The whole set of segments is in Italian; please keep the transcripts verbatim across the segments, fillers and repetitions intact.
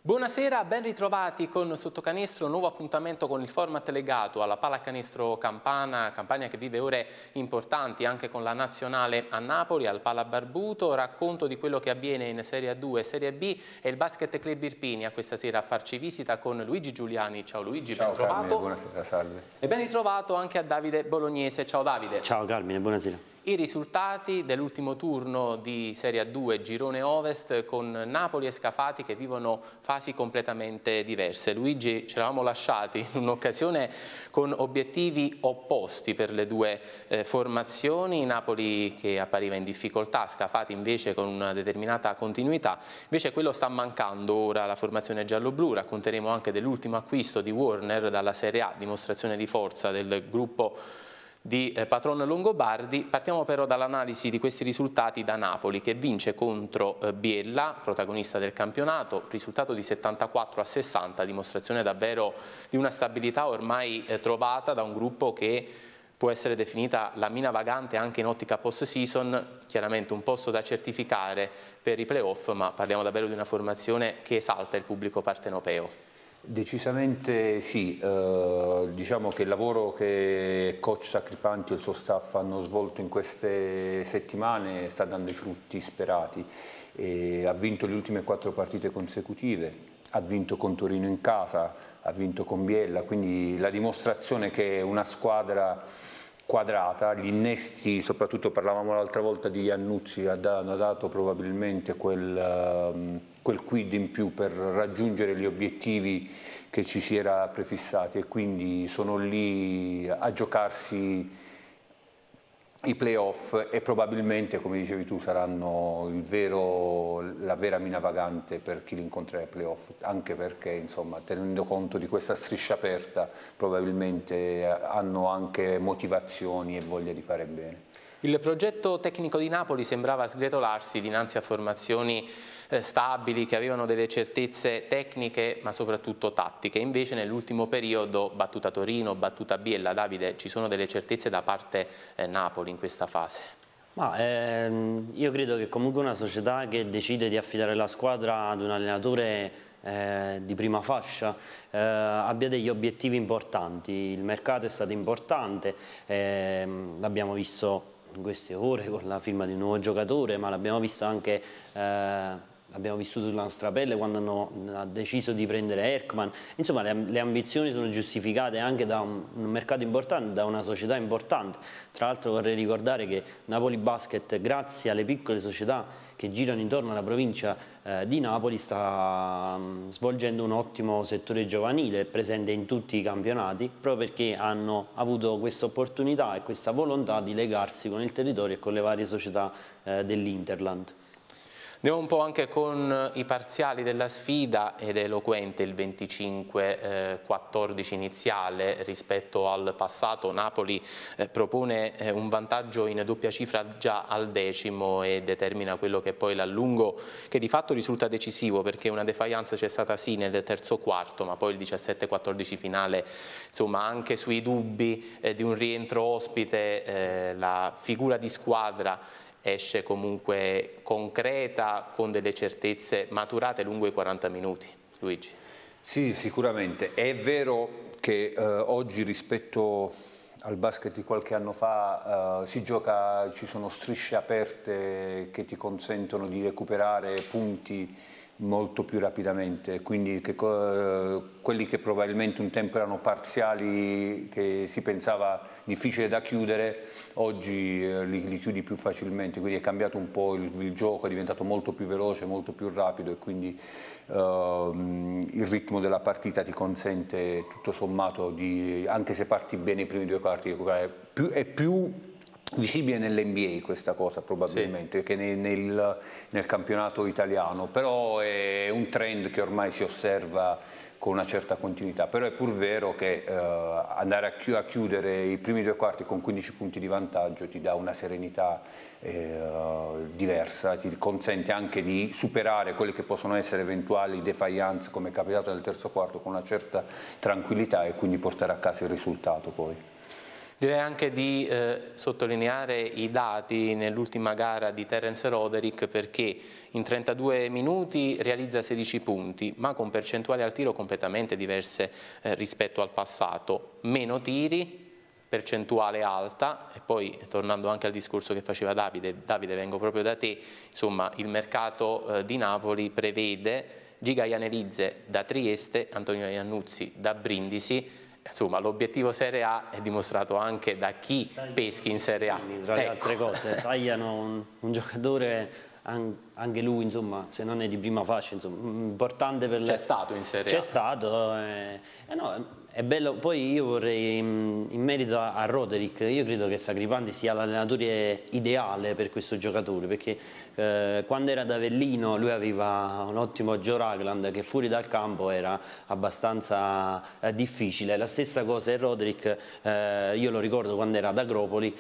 Buonasera, ben ritrovati con Sottocanestro, nuovo appuntamento con il format legato alla pallacanestro Campana, Campania che vive ore importanti anche con la nazionale a Napoli, al Pala Barbuto, racconto di quello che avviene in Serie A due e Serie B e il Basket Club Irpinia questa sera a farci visita con Luigi Giuliani. Ciao Luigi, ciao, ben trovato. Carmine, buonasera, salve. E ben ritrovato anche a Davide Bolognese. Ciao Davide. Ciao Carmine, buonasera. I risultati dell'ultimo turno di Serie A due Girone Ovest con Napoli e Scafati che vivono fasi completamente diverse. Luigi, ci eravamo lasciati in un'occasione con obiettivi opposti per le due eh, formazioni, Napoli che appariva in difficoltà, Scafati invece con una determinata continuità. Invece quello sta mancando ora la formazione giallo-blu. Racconteremo anche dell'ultimo acquisto di Warner dalla Serie A, dimostrazione di forza del gruppo di eh, Patron Longobardi. Partiamo però dall'analisi di questi risultati da Napoli che vince contro eh, Biella, protagonista del campionato, risultato di settantaquattro a sessanta, dimostrazione davvero di una stabilità ormai eh, trovata da un gruppo che può essere definita la mina vagante anche in ottica post-season, chiaramente un posto da certificare per i playoff, ma parliamo davvero di una formazione che esalta il pubblico partenopeo. Decisamente sì, eh, diciamo che il lavoro che coach Sacripanti e il suo staff hanno svolto in queste settimane sta dando i frutti sperati. E ha vinto le ultime quattro partite consecutive, ha vinto con Torino in casa, ha vinto con Biella, quindi la dimostrazione che una squadra quadrata, gli innesti, soprattutto parlavamo l'altra volta di Iannuzzi, hanno dato probabilmente quel, quel quid in più per raggiungere gli obiettivi che ci si era prefissati e quindi sono lì a giocarsi i playoff e probabilmente, come dicevi tu, saranno il vero, la vera mina vagante per chi li incontrerà ai playoff, anche perché, insomma, tenendo conto di questa striscia aperta, probabilmente hanno anche motivazioni e voglia di fare bene. Il progetto tecnico di Napoli sembrava sgretolarsi dinanzi a formazioni eh, stabili che avevano delle certezze tecniche ma soprattutto tattiche. Invece nell'ultimo periodo, battuta Torino, battuta Biella, Davide, ci sono delle certezze da parte eh, Napoli in questa fase? Ma, ehm, io credo che comunque una società che decide di affidare la squadra ad un allenatore eh, di prima fascia eh, abbia degli obiettivi importanti. Il mercato è stato importante, ehm, l'abbiamo visto in queste ore con la firma di un nuovo giocatore, ma l'abbiamo visto anche eh, l'abbiamo vissuto sulla nostra pelle quando hanno ha deciso di prendere Erkman. Insomma, le, le ambizioni sono giustificate anche da un, un mercato importante, da una società importante. Tra l'altro vorrei ricordare che Napoli Basket, grazie alle piccole società che girano intorno alla provincia eh, di Napoli, sta um, svolgendo un ottimo settore giovanile, presente in tutti i campionati, proprio perché hanno avuto questa opportunità e questa volontà di legarsi con il territorio e con le varie società eh, dell'Interland. Andiamo un po' anche con i parziali della sfida ed è eloquente il venticinque quattordici iniziale rispetto al passato. Napoli eh, propone eh, un vantaggio in doppia cifra già al decimo e determina quello che è poi l'allungo che di fatto risulta decisivo perché una defiance c'è stata sì nel terzo quarto ma poi il diciassette quattordici finale, insomma anche sui dubbi eh, di un rientro ospite eh, la figura di squadra esce comunque concreta con delle certezze maturate lungo i quaranta minuti. Luigi. Sì, sicuramente. È vero che eh, oggi rispetto al basket di qualche anno fa eh, si gioca, ci sono strisce aperte che ti consentono di recuperare punti molto più rapidamente, quindi che, eh, quelli che probabilmente un tempo erano parziali che si pensava difficile da chiudere, oggi eh, li, li chiudi più facilmente, quindi è cambiato un po' il, il gioco, è diventato molto più veloce, molto più rapido e quindi eh, il ritmo della partita ti consente tutto sommato di, anche se parti bene i primi due quarti, più, è più visibile nell'N B A questa cosa probabilmente, sì, che nel, nel, nel campionato italiano, però è un trend che ormai si osserva con una certa continuità, però è pur vero che eh, andare a, chi a chiudere i primi due quarti con quindici punti di vantaggio ti dà una serenità eh, diversa, ti consente anche di superare quelle che possono essere eventuali defiance come è capitato nel terzo quarto con una certa tranquillità e quindi portare a casa il risultato poi. Direi anche di eh, sottolineare i dati nell'ultima gara di Terence Roderick, perché in trentadue minuti realizza sedici punti, ma con percentuali al tiro completamente diverse eh, rispetto al passato. Meno tiri, percentuale alta, e poi tornando anche al discorso che faceva Davide, Davide vengo proprio da te, insomma il mercato eh, di Napoli prevede Giga Ianelidze da Trieste, Antonio Iannuzzi da Brindisi. Insomma, l'obiettivo Serie A è dimostrato anche da chi peschi in Serie A. Tra le ecco. altre cose, tagliano un, un giocatore, anche lui, insomma, se non è di prima fascia, insomma, importante per le... C'è stato in Serie A. C'è stato, eh, eh no, è bello. Poi io vorrei, in merito a, a Roderick, io credo che Sacripanti sia l'allenatore ideale per questo giocatore, perché eh, quando era ad Avellino lui aveva un ottimo Joe Ragland che fuori dal campo era abbastanza eh, difficile. La stessa cosa è Roderick, eh, io lo ricordo quando era ad Agropoli,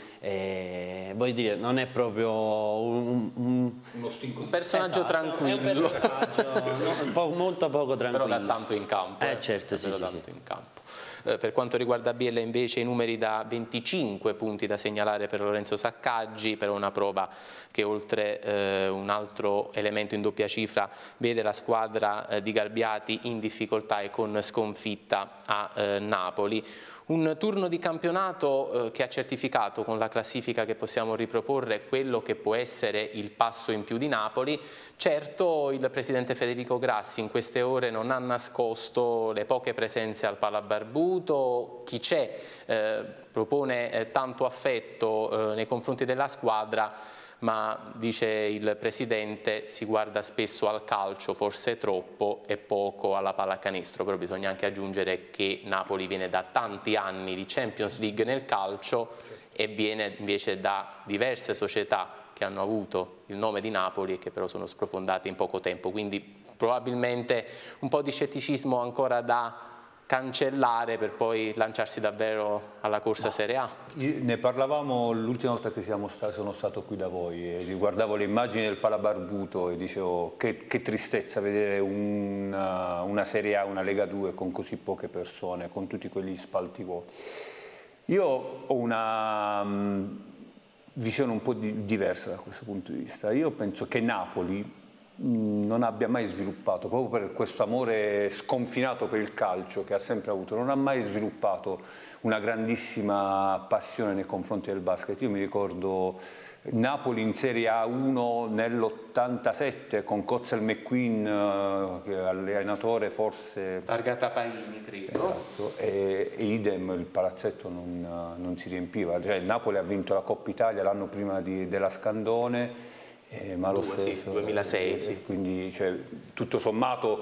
e voglio dire, non è proprio un, un, uno stinco. un personaggio esatto, tranquillo, è un personaggio no, po molto poco tranquillo, però da tanto in campo. Eh, certo, sì, sì, sì, tanto sì. in campo. Eh, per quanto riguarda Biella invece i numeri da venticinque punti da segnalare per Lorenzo Saccaggi, per una prova che oltre eh, un altro elemento in doppia cifra vede la squadra eh, di Garbiati in difficoltà e con sconfitta a eh, Napoli. Un turno di campionato eh, che ha certificato con la classifica che possiamo riproporre quello che può essere il passo in più di Napoli. Certo, il presidente Federico Grassi in queste ore non ha nascosto le poche presenze al Palabarbuto, chi c'è eh, propone eh, tanto affetto eh, nei confronti della squadra, ma dice il presidente si guarda spesso al calcio, forse troppo, e poco alla pallacanestro. Però bisogna anche aggiungere che Napoli viene da tanti anni di Champions League nel calcio e viene invece da diverse società che hanno avuto il nome di Napoli e che però sono sprofondate in poco tempo, quindi probabilmente un po' di scetticismo ancora da cancellare per poi lanciarsi davvero alla corsa no. Serie A. Ne parlavamo l'ultima volta che siamo stati, sono stato qui da voi e guardavo le immagini del Palabarbuto e dicevo che, che tristezza vedere una, una Serie A, una Lega due con così poche persone, con tutti quegli spalti vuoti. Io ho una um, visione un po' di, diversa da questo punto di vista. Io penso che Napoli non abbia mai sviluppato, proprio per questo amore sconfinato per il calcio che ha sempre avuto, non ha mai sviluppato una grandissima passione nei confronti del basket. Io mi ricordo Napoli in Serie A uno nell'ottantasette con Cozzell McQueen eh, che allenatore forse... Targata Paini, credo. Esatto, e, e idem il palazzetto non, non si riempiva. Cioè, il Napoli ha vinto la Coppa Italia l'anno prima di, della Scandone. Eh, ma lo stesso, sì, duemilasei, eh, sì. Quindi cioè, tutto sommato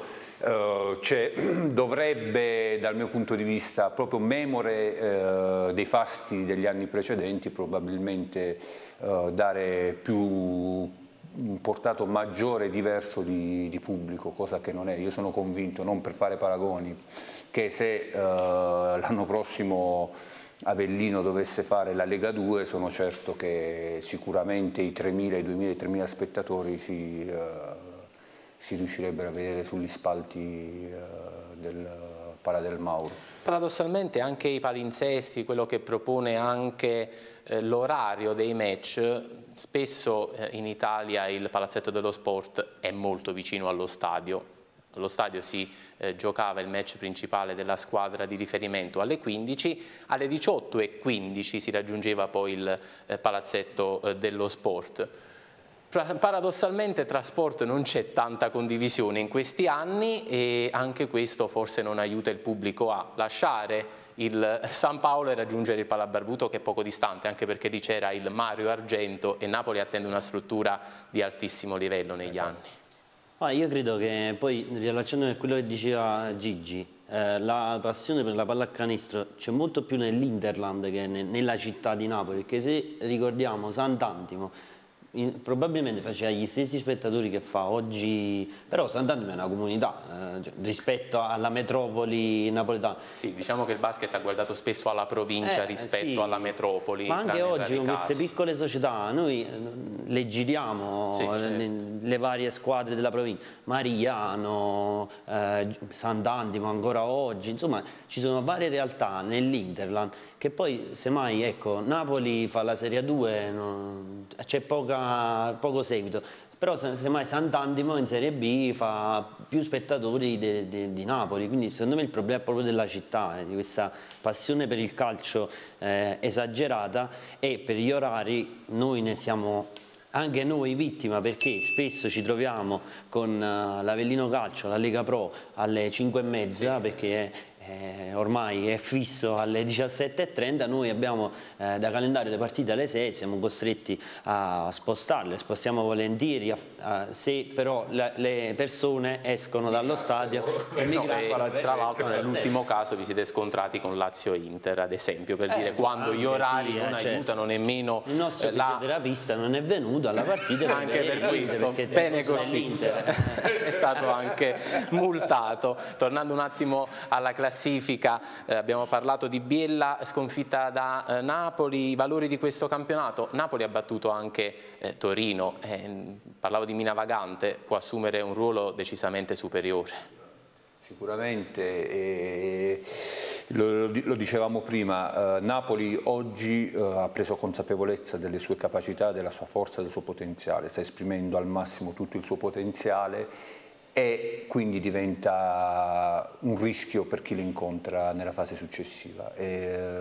eh, dovrebbe dal mio punto di vista proprio memore eh, dei fasti degli anni precedenti probabilmente eh, dare più un portato maggiore e diverso di, di pubblico, cosa che non è. Io sono convinto, non per fare paragoni, che se eh, l'anno prossimo Avellino dovesse fare la Lega due, sono certo che sicuramente i tremila, i duemila, i tremila spettatori si, uh, si riuscirebbero a vedere sugli spalti uh, del Pala del Mauro. Paradossalmente anche i palinsesti, quello che propone anche eh, l'orario dei match, spesso eh, in Italia il Palazzetto dello Sport è molto vicino allo stadio. Allo stadio si eh, giocava il match principale della squadra di riferimento alle quindici, alle diciotto e quindici si raggiungeva poi il eh, palazzetto eh, dello sport. Paradossalmente tra sport non c'è tanta condivisione in questi anni e anche questo forse non aiuta il pubblico a lasciare il San Paolo e raggiungere il Palabarbuto, che è poco distante, anche perché lì c'era il Mario Argento e Napoli attende una struttura di altissimo livello negli esatto. anni. Ah, io credo che poi, riallacciandomi a quello che diceva Gigi, eh, la passione per la pallacanestro c'è molto più nell'Interland che ne, nella città di Napoli, perché se ricordiamo Sant'Antimo, in, probabilmente faceva gli stessi spettatori che fa oggi, però Sant'Antimo è una comunità eh, rispetto alla metropoli napoletana. Sì, diciamo che il basket ha guardato spesso alla provincia eh, rispetto sì. alla metropoli. Ma anche oggi con queste piccole società noi le giriamo, sì, certo. le, le varie squadre della provincia, Marigliano, eh, Sant'Antimo ancora oggi, insomma ci sono varie realtà nell'Interland che poi semmai ecco Napoli fa la Serie due, c'è poco seguito, però semmai Sant'Antimo in Serie B fa più spettatori de, de, di Napoli, quindi secondo me il problema è proprio della città, eh, di questa passione per il calcio eh, esagerata, e per gli orari noi ne siamo anche noi vittima, perché spesso ci troviamo con uh, l'Avellino Calcio, la Lega Pro alle cinque e mezza, sì. perché Eh, ormai è fisso alle diciassette e trenta, noi abbiamo eh, da calendario le partite alle sei, siamo costretti a spostarle, spostiamo volentieri, a, a, se però la, le persone escono dallo stadio. E no, e, tra l'altro nell'ultimo caso vi siete scontrati con Lazio-Inter, ad esempio, per eh, dire quando gli orari sì, non eh, aiutano certo. nemmeno il nostro la... fisioterapista non è venuto alla partita anche per questo, bene così, è stato anche multato. Tornando un attimo alla classifica, classifica, eh, abbiamo parlato di Biella, sconfitta da eh, Napoli, i valori di questo campionato. Napoli ha battuto anche eh, Torino, eh, parlavo di mina vagante, può assumere un ruolo decisamente superiore. Sicuramente, eh, lo, lo dicevamo prima, eh, Napoli oggi eh, ha preso consapevolezza delle sue capacità, della sua forza, del suo potenziale, sta esprimendo al massimo tutto il suo potenziale, e quindi diventa un rischio per chi li incontra nella fase successiva. E,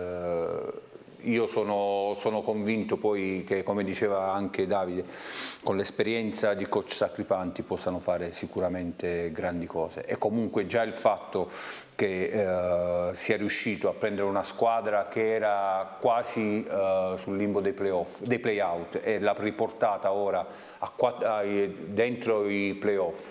eh, io sono, sono convinto poi che, come diceva anche Davide, con l'esperienza di coach Sacripanti possano fare sicuramente grandi cose, e comunque già il fatto che eh, sia riuscito a prendere una squadra che era quasi eh, sul limbo dei playoff, dei playout, e l'ha riportata ora a, a, dentro i playoff,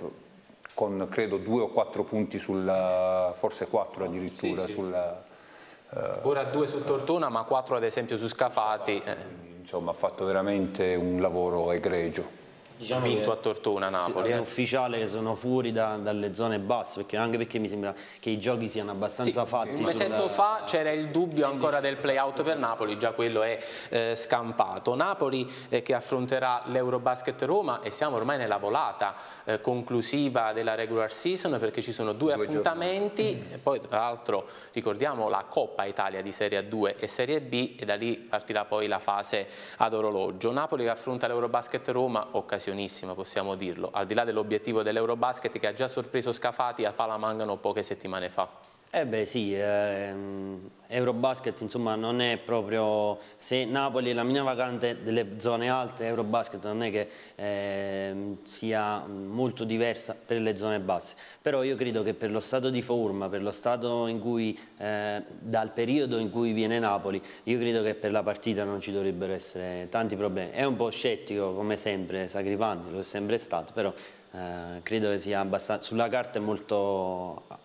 con credo due o quattro punti, sul, forse quattro addirittura. Sì, sì. Sul, uh, Ora due su Tortona, ma quattro ad esempio su Scafati. Eh. Insomma, ha fatto veramente un lavoro egregio. Diciamo vinto a Tortona Napoli. È eh. ufficiale che sono fuori da, dalle zone basse, perché anche perché mi sembra che i giochi siano abbastanza sì, fatti. Un mesetto fa c'era il dubbio ancora del play-out per Napoli, già quello è eh, scampato. Napoli eh, che affronterà l'Eurobasket Roma, e siamo ormai nella volata eh, conclusiva della regular season, perché ci sono due, due appuntamenti, e poi tra l'altro ricordiamo la Coppa Italia di Serie A due e Serie B, e da lì partirà poi la fase ad orologio. Napoli che affronta l'Eurobasket Roma, occasione possiamo dirlo, al di là dell'obiettivo dell'Eurobasket che ha già sorpreso Scafati al Palamangano poche settimane fa. Eh beh sì, ehm, Eurobasket insomma non è proprio, se Napoli è la mina vacante delle zone alte, Eurobasket non è che ehm, sia molto diversa per le zone basse, però io credo che per lo stato di forma, per lo stato in cui, eh, dal periodo in cui viene Napoli, io credo che per la partita non ci dovrebbero essere tanti problemi. È un po' scettico come sempre Sacripanti, lo è sempre stato, però eh, credo che sia abbastanza, sulla carta è molto...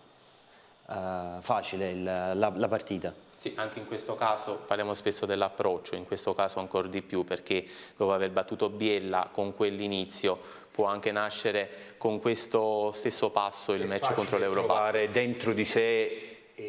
Uh, facile il, la, la partita. Sì, anche in questo caso parliamo spesso dell'approccio, in questo caso ancora di più, perché dopo aver battuto Biella con quell'inizio può anche nascere con questo stesso passo il match contro l'Europasket. Trovare dentro di sé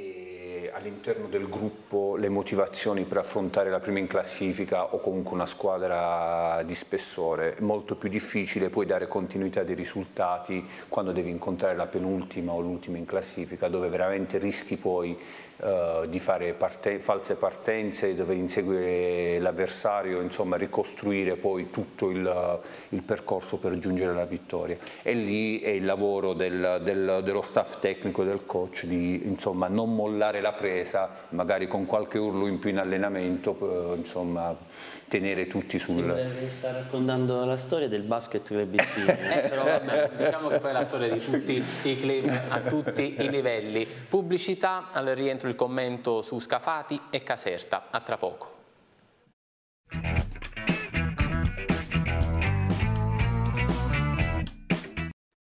e all'interno del gruppo le motivazioni per affrontare la prima in classifica o comunque una squadra di spessore. È molto più difficile poi dare continuità dei risultati quando devi incontrare la penultima o l'ultima in classifica, dove veramente rischi poi uh, di fare parte false partenze, dove inseguire l'avversario, insomma ricostruire poi tutto il, il percorso per giungere alla vittoria. E lì è il lavoro del, del, dello staff tecnico, del coach, di insomma non mollare la presa, magari con qualche urlo in più in allenamento, insomma tenere tutti sul... Sì, sta raccontando la storia del basket club eh, però vabbè, diciamo che poi è la storia di tutti i club a tutti i livelli. Pubblicità, al rientro il commento su Scafati e Caserta. A tra poco.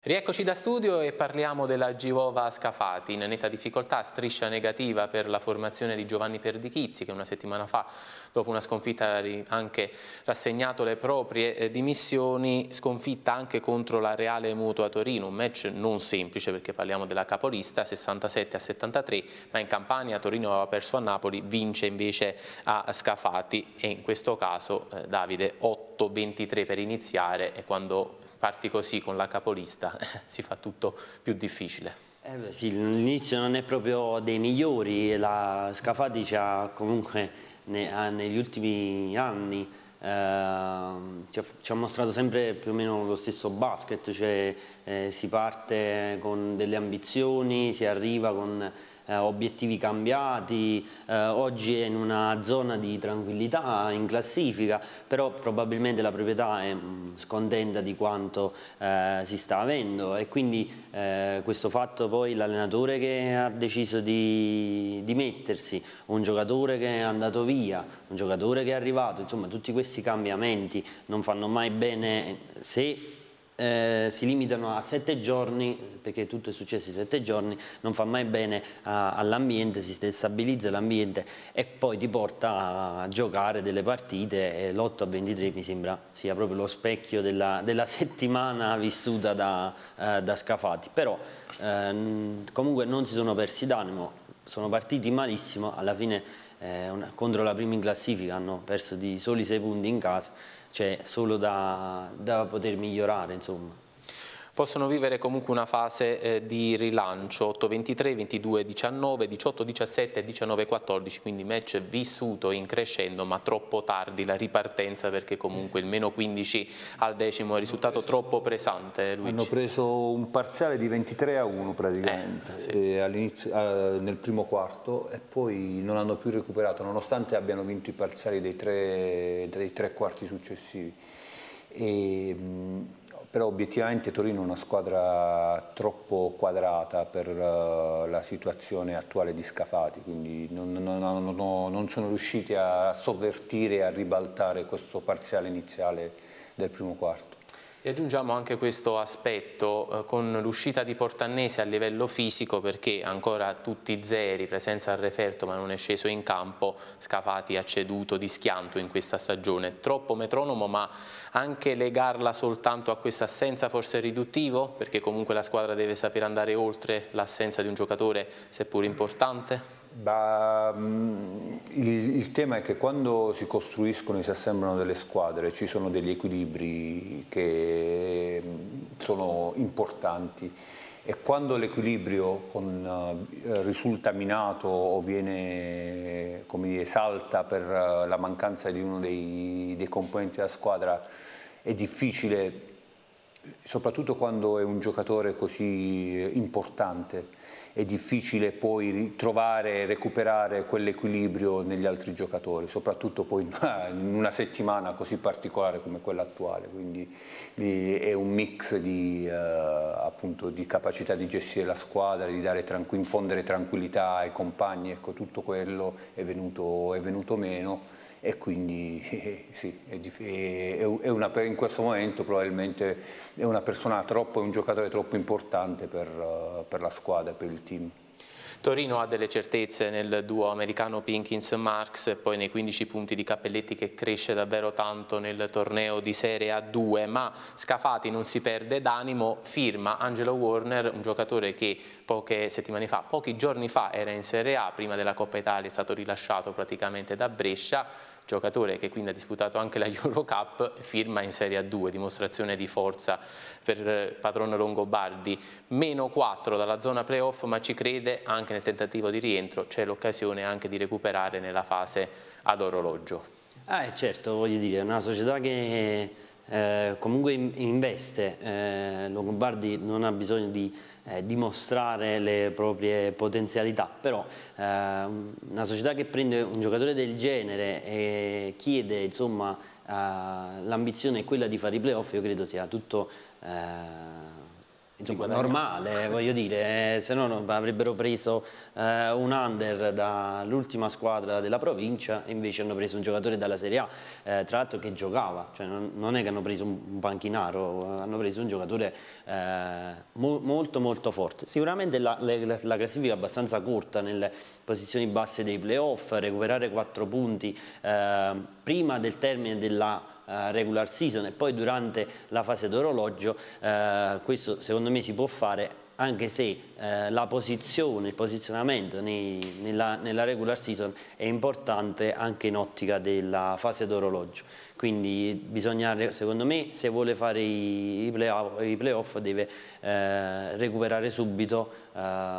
Rieccoci da studio e parliamo della Givova Scafati, in netta difficoltà, striscia negativa per la formazione di Giovanni Perdichizzi, che una settimana fa, dopo una sconfitta, ha anche rassegnato le proprie dimissioni, sconfitta anche contro la Reale Mutua Torino, un match non semplice perché parliamo della capolista, sessantasette a settantatré, ma in Campania Torino aveva perso a Napoli, vince invece a Scafati e in questo caso eh, Davide otto ventitré per iniziare, e quando parti così con la capolista si fa tutto più difficile. Eh beh, sì, l'inizio non è proprio dei migliori, la Scafati ci ha comunque ne, ha, negli ultimi anni eh, ci, ha, ci ha mostrato sempre più o meno lo stesso basket, cioè eh, si parte con delle ambizioni, si arriva con Eh, obiettivi cambiati, eh, oggi è in una zona di tranquillità in classifica, però probabilmente la proprietà è mh, scontenta di quanto eh, si sta avendo, e quindi eh, questo fatto poi l'allenatore che ha deciso di, di mettersi, un giocatore che è andato via, un giocatore che è arrivato, insomma tutti questi cambiamenti non fanno mai bene se Eh, si limitano a sette giorni, perché tutto è successo in sette giorni, non fa mai bene all'ambiente, si destabilizza l'ambiente e poi ti porta a giocare delle partite, e l'otto a ventitré mi sembra sia proprio lo specchio della, della settimana vissuta da, eh, da Scafati, però eh, comunque non si sono persi d'animo, sono partiti malissimo, alla fine eh, una, contro la prima in classifica hanno perso di soli sei punti in casa, c'è solo da, da poter migliorare, insomma. Possono vivere comunque una fase eh, di rilancio, otto ventitré, ventidue diciannove, diciotto diciassette e diciannove quattordici, quindi match vissuto in crescendo, ma troppo tardi la ripartenza, perché comunque il meno quindici al decimo è un risultato troppo pesante. Luigi. Hanno preso un parziale di ventitré a uno praticamente eh, sì. eh, nel primo quarto, e poi non hanno più recuperato, nonostante abbiano vinto i parziali dei tre, dei tre quarti successivi. E, però obiettivamente Torino è una squadra troppo quadrata per uh, la situazione attuale di Scafati, quindi non, non, non, non sono riusciti a sovvertire e a ribaltare questo parziale iniziale del primo quarto. E aggiungiamo anche questo aspetto eh, con l'uscita di Portannese a livello fisico, perché ancora tutti zeri, presenza al referto ma non è sceso in campo, Scafati ha ceduto di schianto in questa stagione. Troppo metronomo, ma anche legarla soltanto a questa assenza forse è riduttivo, perché comunque la squadra deve sapere andare oltre l'assenza di un giocatore seppur importante? Bah, il, il tema è che quando si costruiscono e si assemblano delle squadre ci sono degli equilibri che sono importanti, e quando l'equilibrio risulta minato o viene, come dire, salta per la mancanza di uno dei, dei componenti della squadra, è difficile, soprattutto quando è un giocatore così importante, è difficile poi trovare e recuperare quell'equilibrio negli altri giocatori, soprattutto poi in una settimana così particolare come quella attuale, quindi è un mix di, eh, appunto, di capacità di gestire la squadra, di dare tranqu- infondere tranquillità ai compagni, ecco, tutto quello è venuto, è venuto meno. E quindi eh, sì, è, è una, in questo momento probabilmente è una persona troppo, è un giocatore troppo importante per, uh, per la squadra, per il team. Torino ha delle certezze nel duo americano Pinkins-Marks, e poi nei quindici punti di Cappelletti, che cresce davvero tanto nel torneo di Serie A due, ma Scafati non si perde d'animo, firma Angelo Warner, un giocatore che poche settimane fa, pochi giorni fa era in Serie A, prima della Coppa Italia è stato rilasciato praticamente da Brescia, giocatore che quindi ha disputato anche la Eurocup, firma in Serie A due, dimostrazione di forza per padrone Longobardi, meno quattro dalla zona playoff, ma ci crede anche nel tentativo di rientro, c'è l'occasione anche di recuperare nella fase ad orologio. Ah, eh, certo, voglio dire, è una società che eh, comunque investe, eh, Longobardi non ha bisogno di eh, dimostrare le proprie potenzialità, però eh, una società che prende un giocatore del genere e chiede, insomma, eh, l'ambizione è quella di fare i playoff, io credo sia tutto eh, insomma, normale, voglio dire, eh, se no non avrebbero preso eh, un under dall'ultima squadra della provincia e invece hanno preso un giocatore dalla Serie A, eh, tra l'altro che giocava, cioè non, non è che hanno preso un panchinaro, hanno preso un giocatore eh, mo, molto molto forte. Sicuramente la, la, la classifica è abbastanza corta nelle posizioni basse dei playoff, recuperare quattro punti eh, prima del termine della uh, regular season e poi durante la fase d'orologio, uh, questo secondo me si può fare anche se eh, la posizione, il posizionamento nei, nella, nella regular season è importante anche in ottica della fase d'orologio. Quindi bisogna, secondo me, se vuole fare i, i playoff play deve eh, recuperare subito eh,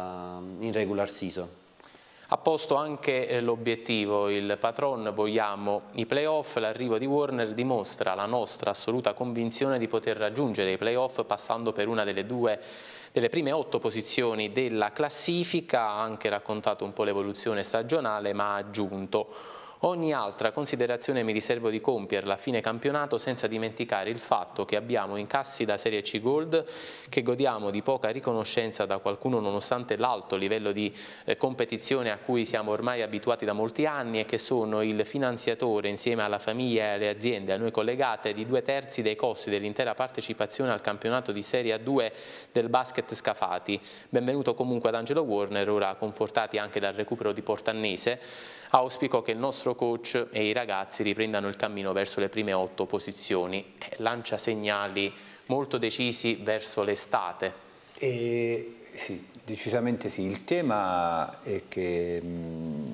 in regular season. Ha posto anche l'obiettivo, il patron, vogliamo i playoff, l'arrivo di Warner dimostra la nostra assoluta convinzione di poter raggiungere i playoff passando per una delle due delle prime otto posizioni della classifica, ha anche raccontato un po' l'evoluzione stagionale, ma ha aggiunto: ogni altra considerazione mi riservo di compierla a fine campionato, senza dimenticare il fatto che abbiamo incassi da Serie C Gold, che godiamo di poca riconoscenza da qualcuno nonostante l'alto livello di eh, competizione a cui siamo ormai abituati da molti anni e che sono il finanziatore, insieme alla famiglia e alle aziende a noi collegate, di due terzi dei costi dell'intera partecipazione al campionato di Serie A due del basket Scafati. Benvenuto comunque ad Angelo Warner, ora confortati anche dal recupero di Portannese. Auspico che il nostro coach e i ragazzi riprendano il cammino verso le prime otto posizioni. Lancia segnali molto decisi verso l'estate. Eh, sì, decisamente sì. Il tema è che mh,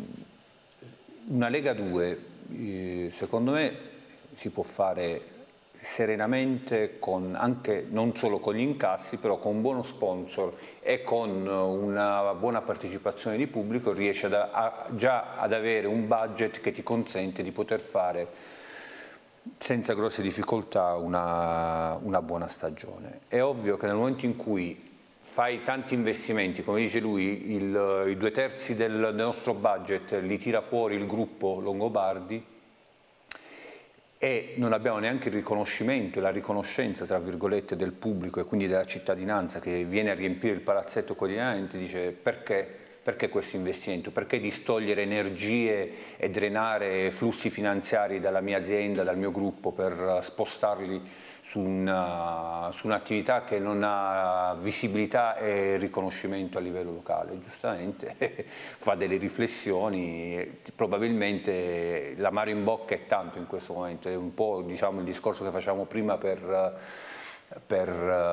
una Lega due, eh, secondo me, si può fare serenamente, con anche non solo con gli incassi, però con un buono sponsor e con una buona partecipazione di pubblico riesce ad, a, già ad avere un budget che ti consente di poter fare senza grosse difficoltà una, una buona stagione. È ovvio che nel momento in cui fai tanti investimenti, come dice lui, il, i due terzi del, del nostro budget li tira fuori il gruppo Longobardi, e non abbiamo neanche il riconoscimento e la riconoscenza, tra virgolette, del pubblico e quindi della cittadinanza che viene a riempire il palazzetto quotidianamente, dice: perché, perché questo investimento? Perché distogliere energie e drenare flussi finanziari dalla mia azienda, dal mio gruppo, per spostarli su un'attività che non ha visibilità e riconoscimento a livello locale? Giustamente fa delle riflessioni, probabilmente l'amaro in bocca è tanto in questo momento, è un po', diciamo, il discorso che facciamo prima per, per,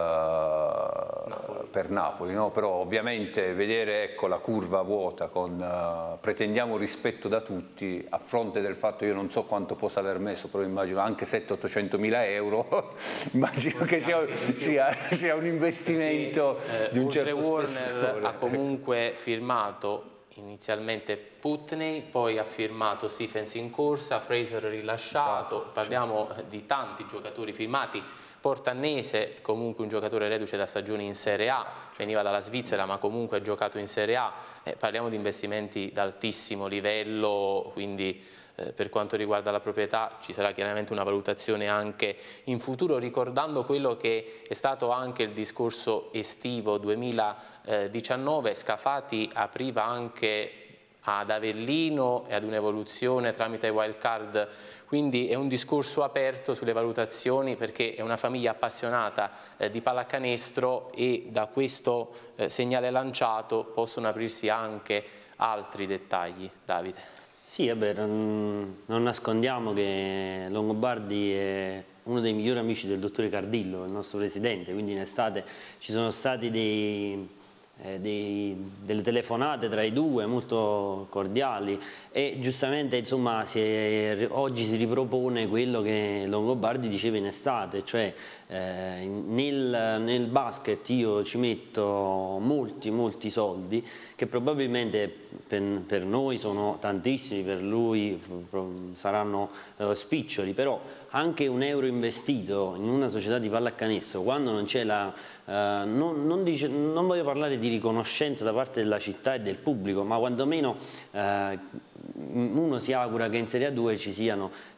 Napoli. per Napoli, no? Però ovviamente vedere, ecco, la curva vuota con uh, pretendiamo rispetto da tutti, a fronte del fatto, io non so quanto possa aver messo, però immagino anche settecento ottocento mila euro, immagino che sia, sia, sia un investimento e, eh, di un certo Warner spessore. Ha comunque firmato inizialmente Putney, poi ha firmato Stephens in corsa, Fraser rilasciato, esatto, parliamo certo. di tanti giocatori firmati. Portannese, comunque un giocatore reduce da stagioni in Serie A, veniva dalla Svizzera ma comunque ha giocato in Serie A, eh, parliamo di investimenti d'altissimo livello, quindi eh, per quanto riguarda la proprietà ci sarà chiaramente una valutazione anche in futuro, ricordando quello che è stato anche il discorso estivo duemiladiciannove, Scafati apriva anche ad Avellino e ad un'evoluzione tramite wild card, quindi è un discorso aperto sulle valutazioni, perché è una famiglia appassionata eh, di pallacanestro e da questo eh, segnale lanciato possono aprirsi anche altri dettagli. Davide. Sì, vabbè, non, non nascondiamo che Longobardi è uno dei migliori amici del dottore Cardillo, il nostro presidente, quindi in estate ci sono stati dei... Eh, dei, delle telefonate tra i due molto cordiali e giustamente, insomma, si è, oggi si ripropone quello che Longobardi diceva in estate, cioè eh, nel, nel basket io ci metto molti molti soldi che probabilmente per, per noi sono tantissimi, per lui saranno eh, spiccioli, però anche un euro investito in una società di pallacanestro, quando non c'è la eh, non, non, dice, non voglio parlare di riconoscenza da parte della città e del pubblico, ma quantomeno eh, uno si augura che in Serie A due ci siano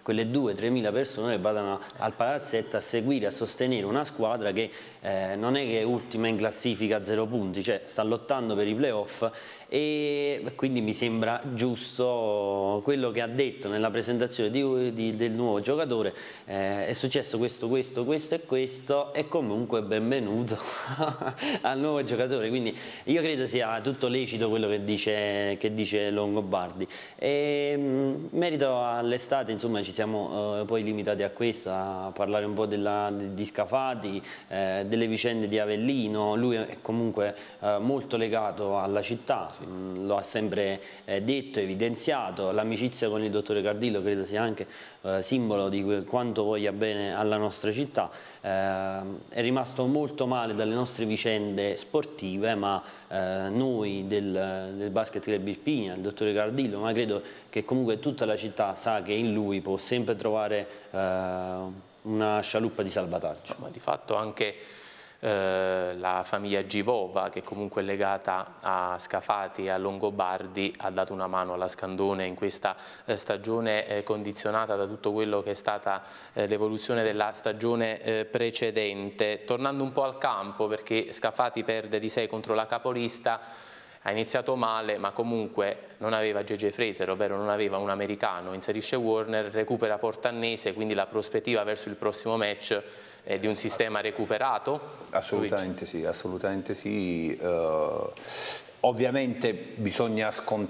quelle due tre mila persone che vadano al palazzetto a seguire, a sostenere una squadra che eh, non è che è ultima in classifica a zero punti, cioè sta lottando per i playoff, e quindi mi sembra giusto quello che ha detto nella presentazione di, di, del nuovo giocatore. Eh, è successo questo, questo, questo e questo, e comunque benvenuto al nuovo giocatore, quindi io credo sia tutto lecito quello che dice, che dice Longobardi. E, mh, merito all'estate, insomma, ci siamo eh, poi limitati a questo, a parlare un po' della, di, di Scafati, eh, delle vicende di Avellino. Lui è comunque eh, molto legato alla città, sì. mh, lo ha sempre eh, detto, evidenziato. L'amicizia con il dottore Cardillo credo sia anche eh, simbolo di quanto voglia bene alla nostra città. Eh, è rimasto molto male dalle nostre vicende sportive, ma eh, noi del, del Basket Club Irpinia, il dottore Cardillo, ma credo che comunque tutta la città sa che in lui può sempre trovare eh, una scialuppa di salvataggio. No, ma di fatto anche eh, la famiglia Givova, che comunque è legata a Scafati e a Longobardi, ha dato una mano alla Scandone in questa eh, stagione eh, condizionata da tutto quello che è stata eh, l'evoluzione della stagione eh, precedente. Tornando un po' al campo, perché Scafati perde di sei contro la capolista, ha iniziato male, ma comunque non aveva J J Fraser, ovvero non aveva un americano, inserisce Warner, recupera Portannese, quindi la prospettiva verso il prossimo match è di un sistema recuperato? Assolutamente Luigi. Sì, assolutamente sì. Uh, ovviamente bisogna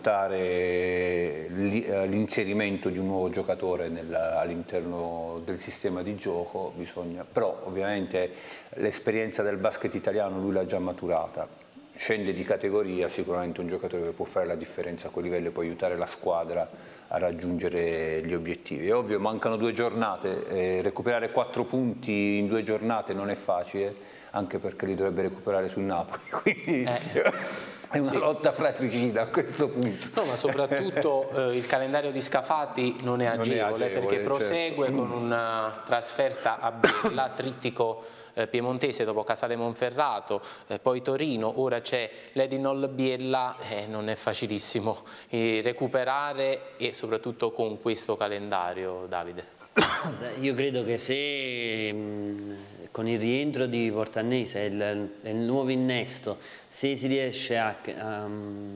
scontare l'inserimento di un nuovo giocatore all'interno del sistema di gioco, bisogna, però ovviamente l'esperienza del basket italiano lui l'ha già maturata. Scende di categoria, sicuramente un giocatore che può fare la differenza a quel livello e può aiutare la squadra a raggiungere gli obiettivi. È ovvio, mancano due giornate, eh, recuperare quattro punti in due giornate non è facile, anche perché li dovrebbe recuperare sul Napoli, quindi eh. è una sì. lotta fratricida a questo punto. No, ma soprattutto eh, il calendario di Scafati non è agevole, non è agevole perché prosegue certo. con una trasferta a Biella, trittico piemontese dopo Casale Monferrato, eh, poi Torino, ora c'è l'Edinol Biella, eh, non è facilissimo eh, recuperare, e soprattutto con questo calendario, Davide. Io credo che se mh, con il rientro di Portannese e il, il nuovo innesto, se si riesce a, a,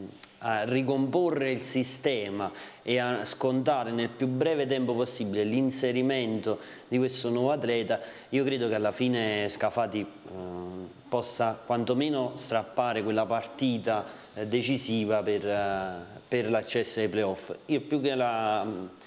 a ricomporre il sistema e a scontare nel più breve tempo possibile l'inserimento di questo nuovo atleta, io credo che alla fine Scafati eh, possa quantomeno strappare quella partita eh, decisiva per, eh, per l'accesso ai playoff. Io più che la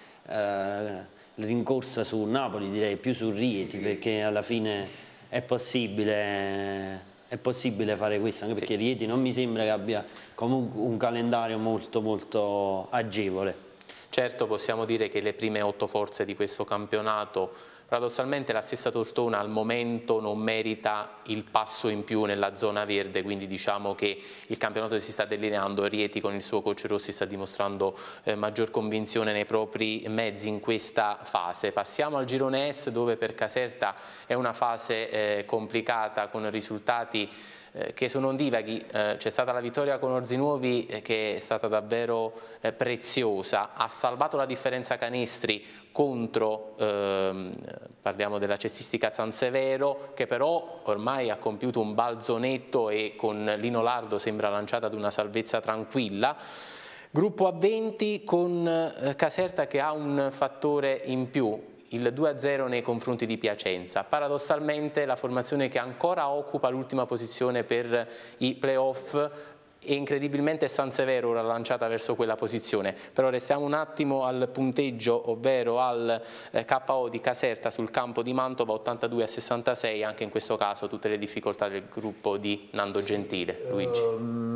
eh, rincorsa su Napoli direi più su Rieti, perché alla fine è possibile... È possibile fare questo, anche perché sì. Rieti non mi sembra che abbia comunque un calendario molto molto agevole. Certo, possiamo dire che le prime otto forze di questo campionato, paradossalmente la stessa Tortona al momento non merita il passo in più nella zona verde, quindi diciamo che il campionato si sta delineando. Rieti con il suo coach Rossi sta dimostrando eh, maggior convinzione nei propri mezzi in questa fase. Passiamo al girone S, dove per Caserta è una fase eh, complicata, con risultati eh, che sono ondivaghi. Eh, c'è stata la vittoria con Orzinuovi eh, che è stata davvero eh, preziosa, ha salvato la differenza canestri contro, ehm, parliamo della cestistica San Severo, che però ormai ha compiuto un balzo netto e con Lino Lardo sembra lanciata ad una salvezza tranquilla. Gruppo a venti con eh, Caserta che ha un fattore in più, il due a zero nei confronti di Piacenza. Paradossalmente la formazione che ancora occupa l'ultima posizione per i playoff, e incredibilmente San Severo ora lanciata verso quella posizione. Però restiamo un attimo al punteggio, ovvero al eh, K O di Caserta sul campo di Mantova, ottantadue a sessantasei, anche in questo caso tutte le difficoltà del gruppo di Nando Gentile. Luigi. Um,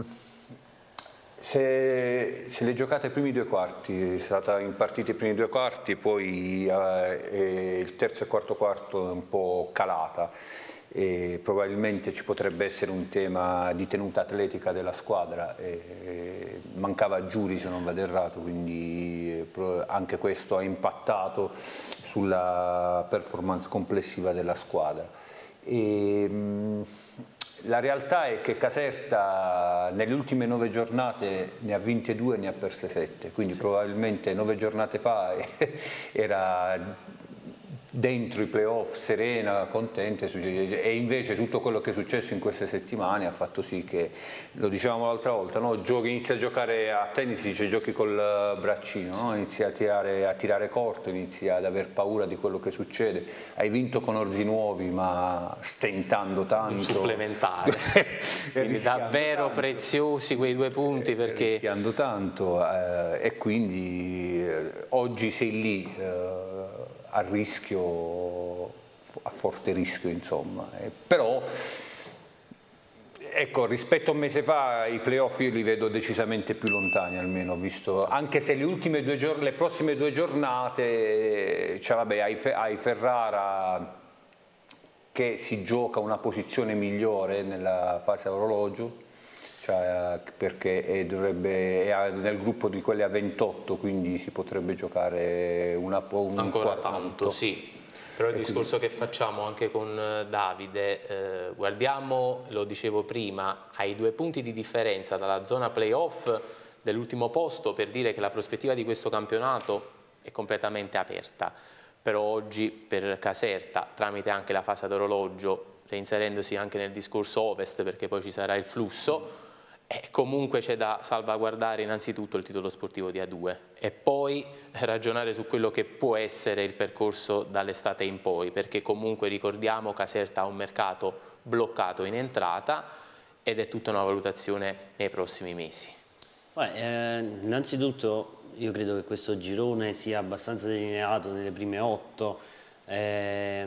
se, se le giocate i primi due quarti, è stata impartita i primi due quarti, poi eh, il terzo e quarto quarto è un po' calata. E probabilmente ci potrebbe essere un tema di tenuta atletica della squadra, e, e mancava Giuri se non vado errato, quindi anche questo ha impattato sulla performance complessiva della squadra. E, mh, la realtà è che Caserta nelle ultime nove giornate ne ha vinte due e ne ha perse sette, quindi sì. Probabilmente nove giornate fa era dentro i playoff, serena, contenta, e invece tutto quello che è successo in queste settimane ha fatto sì che, lo dicevamo l'altra volta, no? Giochi, inizia a giocare a tennis, dice giochi col braccino, no? Inizi a tirare, a tirare corto, inizi ad aver paura di quello che succede, hai vinto con orzi nuovi ma stentando tanto. Un supplementare, quindi davvero tanto. Preziosi quei due punti perché... Rischiando tanto eh, e quindi eh, oggi sei lì eh, a rischio, a forte rischio insomma, eh, però ecco, rispetto a un mese fa i playoff io li vedo decisamente più lontani, almeno ho visto, anche se le ultime due giornate, le prossime due giornate, cioè vabbè, hai, hai Ferrara che si gioca una posizione migliore nella fase a orologio, cioè perché è, dovrebbe, è nel gruppo di quelle a ventotto, quindi si potrebbe giocare una, un ancora quarto. tanto, sì. Però il e discorso quindi... che facciamo anche con Davide, eh, guardiamo, lo dicevo prima, ai due punti di differenza dalla zona playoff dell'ultimo posto, per dire che la prospettiva di questo campionato è completamente aperta. Però oggi per Caserta, tramite anche la fase ad orologio, reinserendosi anche nel discorso Ovest, perché poi ci sarà il flusso, e comunque c'è da salvaguardare innanzitutto il titolo sportivo di A due e poi ragionare su quello che può essere il percorso dall'estate in poi, perché comunque ricordiamo Caserta ha un mercato bloccato in entrata ed è tutta una valutazione nei prossimi mesi. Beh, eh, innanzitutto io credo che questo girone sia abbastanza delineato nelle prime otto, eh,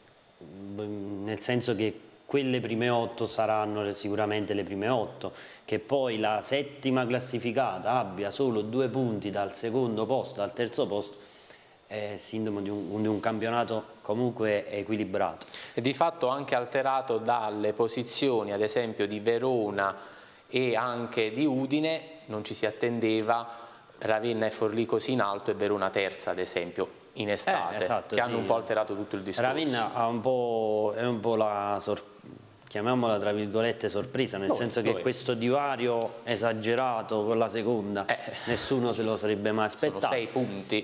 nel senso che quelle prime otto saranno sicuramente le prime otto, che poi la settima classificata abbia solo due punti dal secondo posto, dal terzo posto, è sintomo di un, di un campionato comunque equilibrato. E di fatto anche alterato dalle posizioni, ad esempio, di Verona e anche di Udine, non ci si attendeva Ravenna e Forlì così in alto e Verona terza, ad esempio, in estate, eh, esatto, che sì. hanno un po' alterato tutto il discorso. Ravenna ha un po', è un po' la sorpresa, chiamiamola tra virgolette sorpresa, nel no, senso che questo divario esagerato con la seconda eh. nessuno se lo sarebbe mai aspettato. Sono sei punti.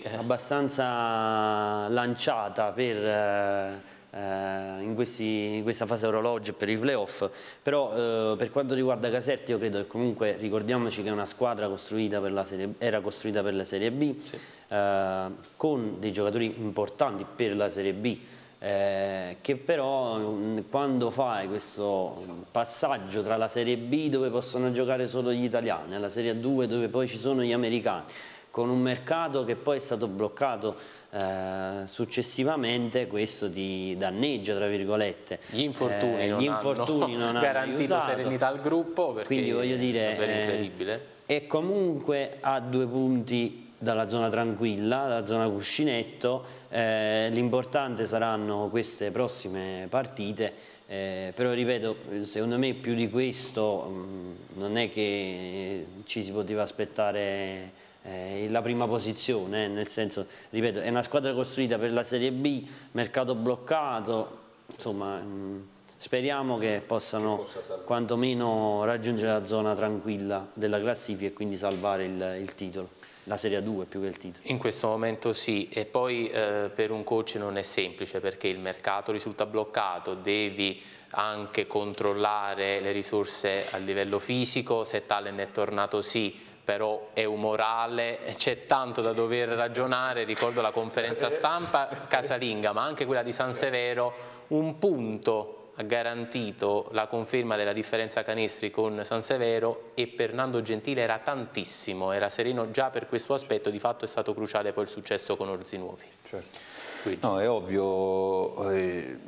Abbastanza lanciata per, eh, in, questi, in questa fase orologio per i playoff, però eh, per quanto riguarda Caserta io credo che comunque ricordiamoci che è una squadra costruita per la serie, era costruita per la Serie B, sì. eh, con dei giocatori importanti per la Serie B. Eh, che però quando fai questo passaggio tra la Serie B dove possono giocare solo gli italiani e la Serie A due dove poi ci sono gli americani, con un mercato che poi è stato bloccato eh, successivamente, questo ti danneggia tra virgolette. Gli infortuni eh, non gli infortuni hanno non garantito hanno serenità al gruppo, perché quindi voglio dire è incredibile. Eh, e comunque ha due punti dalla zona tranquilla, dalla zona cuscinetto. Eh, l'importante saranno queste prossime partite, eh, però ripeto, secondo me più di questo mh, non è che ci si poteva aspettare eh, la prima posizione, eh, nel senso, ripeto, è una squadra costruita per la Serie B, mercato bloccato, insomma mh, speriamo che possano quantomeno raggiungere la zona tranquilla della classifica e quindi salvare il, il titolo. La Serie A due più che il titolo. In questo momento sì, e poi eh, per un coach non è semplice perché il mercato risulta bloccato, devi anche controllare le risorse a livello fisico, se Talen è tornato sì, però è umorale, c'è tanto da dover ragionare, ricordo la conferenza stampa casalinga ma anche quella di San Severo, un punto ha garantito la conferma della differenza canestri con San Severo e per Nando Gentile era tantissimo, era sereno già per questo aspetto, di fatto è stato cruciale poi il successo con Orzi Nuovi. Certo. No, è ovvio, eh,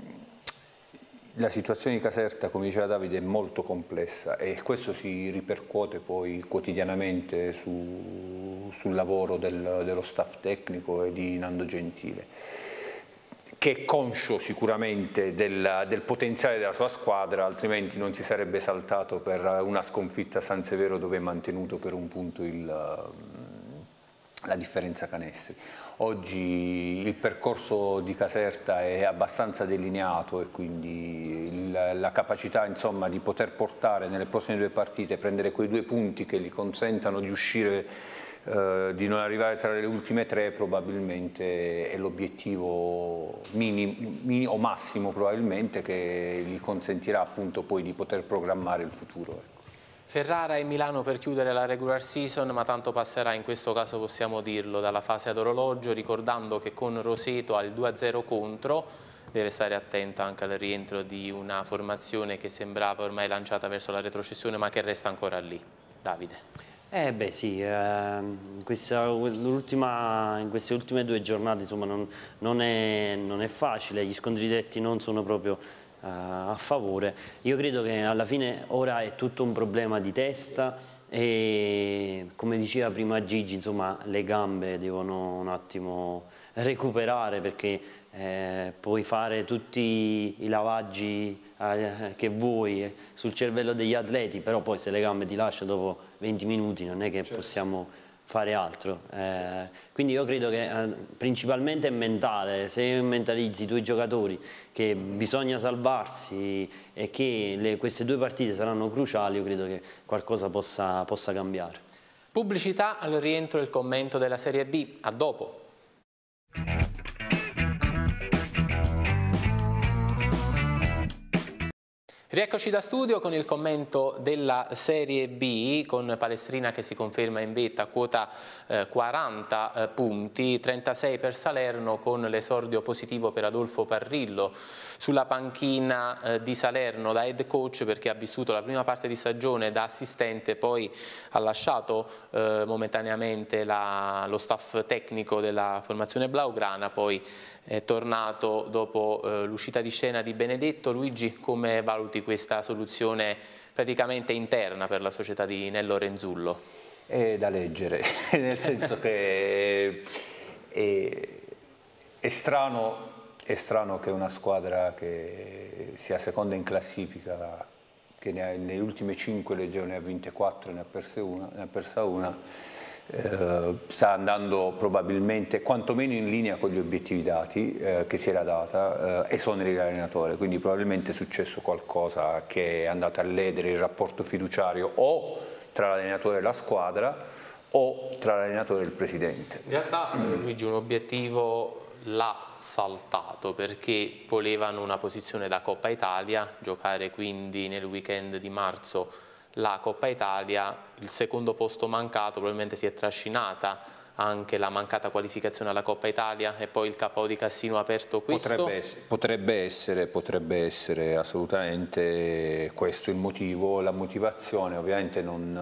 la situazione di Caserta, come diceva Davide, è molto complessa e questo si ripercuote poi quotidianamente su, sul lavoro del, dello staff tecnico e di Nando Gentile, che è conscio sicuramente del, del potenziale della sua squadra, altrimenti non si sarebbe saltato per una sconfitta a San Severo dove è mantenuto per un punto il, la differenza canestri. Oggi il percorso di Caserta è abbastanza delineato e quindi il, la capacità insomma, di poter portare nelle prossime due partite, prendere quei due punti che gli consentano di uscire, eh, di non arrivare tra le ultime tre, probabilmente è l'obiettivo minimo o massimo probabilmente che gli consentirà appunto poi di poter programmare il futuro. Ferrara e Milano per chiudere la regular season, ma tanto passerà, in questo caso possiamo dirlo, dalla fase ad orologio, ricordando che con Roseto ha il due a zero contro, deve stare attento anche al rientro di una formazione che sembrava ormai lanciata verso la retrocessione, ma che resta ancora lì. Davide. Eh beh sì, eh, in, questa, in queste ultime due giornate insomma, non, non, è, non è facile, gli scontri diretti non sono proprio a favore. Io credo che alla fine ora è tutto un problema di testa e, come diceva prima Gigi, insomma le gambe devono un attimo recuperare, perché eh, puoi fare tutti i lavaggi eh, che vuoi sul cervello degli atleti, però poi se le gambe ti lasciano dopo venti minuti non è che certo. possiamo fare altro, eh, quindi io credo che eh, principalmente è mentale. Se mentalizzi i tuoi giocatori che bisogna salvarsi e che le, queste due partite saranno cruciali, io credo che qualcosa possa, possa cambiare. Pubblicità, al rientro il commento della Serie B, a dopo. Rieccoci da studio con il commento della Serie B, con Palestrina che si conferma in vetta, quota eh, quaranta eh, punti, trentasei per Salerno, con l'esordio positivo per Adolfo Parrillo sulla panchina eh, di Salerno da head coach, perché ha vissuto la prima parte di stagione da assistente, poi ha lasciato eh, momentaneamente la, lo staff tecnico della formazione blaugrana, poi è tornato dopo eh, l'uscita di scena di Benedetto. Luigi, come valuti questa soluzione praticamente interna per la società di Nello Renzullo? È da leggere, nel senso che è, è, strano, è strano che una squadra che sia seconda in classifica, che ne ha, nelle ultime cinque leggevo ne ha vinte quattro, ne ha perse una, ne ha persa una, Eh, sta andando probabilmente quantomeno in linea con gli obiettivi dati eh, che si era data, eh, esoneri l'allenatore, quindi probabilmente è successo qualcosa che è andato a ledere il rapporto fiduciario o tra l'allenatore e la squadra o tra l'allenatore e il presidente. In realtà Luigi un obiettivo l'ha saltato, perché volevano una posizione da Coppa Italia, giocare quindi nel weekend di marzo la Coppa Italia. Il secondo posto mancato, probabilmente si è trascinata anche la mancata qualificazione alla Coppa Italia, e poi il K O di Cassino ha aperto questo? Potrebbe essere, potrebbe essere, potrebbe essere assolutamente questo il motivo, la motivazione ovviamente non...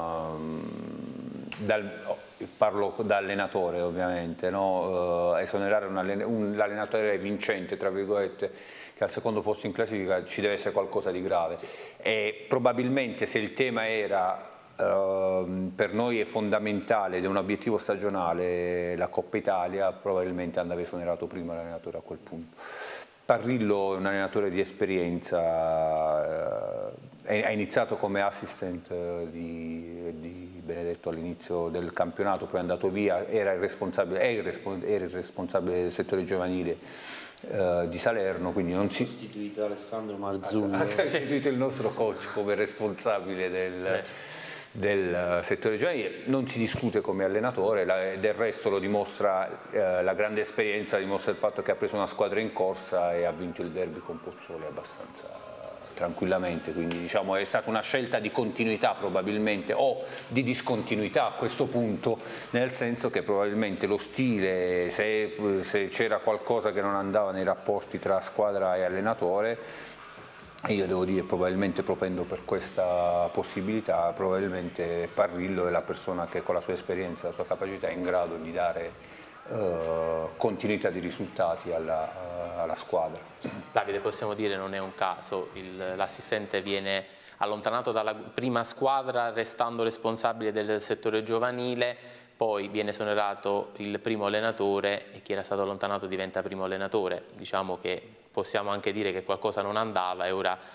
Uh, dal, parlo da allenatore ovviamente, no? uh, esonerare l'allenatore vincente, tra virgolette, che al secondo posto in classifica, ci deve essere qualcosa di grave. E probabilmente se il tema era uh, per noi è fondamentale ed è un obiettivo stagionale la Coppa Italia, probabilmente andava esonerato prima l'allenatore a quel punto. Parrillo è un allenatore di esperienza, uh, ha iniziato come assistant di, di Benedetto all'inizio del campionato, poi è andato via, era il responsabile, è il responsabile, era il responsabile del settore giovanile Uh, di Salerno, quindi non si... Ha sostituito Alessandro Marzullo. Ha sostituito il nostro coach come responsabile del, del settore giovanile. Non si discute come allenatore, la, del resto lo dimostra uh, la grande esperienza, dimostra il fatto che ha preso una squadra in corsa e ha vinto il derby con Pozzuoli abbastanza tranquillamente, quindi diciamo è stata una scelta di continuità probabilmente, o di discontinuità a questo punto, nel senso che probabilmente lo stile, se, se c'era qualcosa che non andava nei rapporti tra squadra e allenatore, io devo dire probabilmente propendo per questa possibilità, probabilmente Parrillo è la persona che con la sua esperienza e la sua capacità è in grado di dare Uh, continuità di risultati alla, uh, alla squadra. Davide, possiamo dire non è un caso, l'assistente viene allontanato dalla prima squadra restando responsabile del settore giovanile, poi viene esonerato il primo allenatore e chi era stato allontanato diventa primo allenatore. Diciamo che possiamo anche dire che qualcosa non andava e ora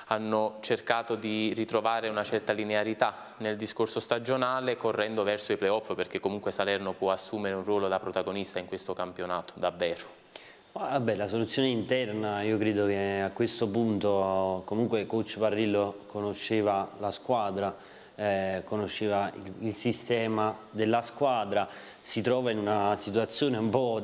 hanno cercato di ritrovare una certa linearità nel discorso stagionale correndo verso i playoff, perché comunque Salerno può assumere un ruolo da protagonista in questo campionato, davvero. Vabbè, la soluzione interna, io credo che a questo punto comunque coach Parrillo conosceva la squadra, eh, conosceva il, il sistema della squadra, si trova in una situazione un po'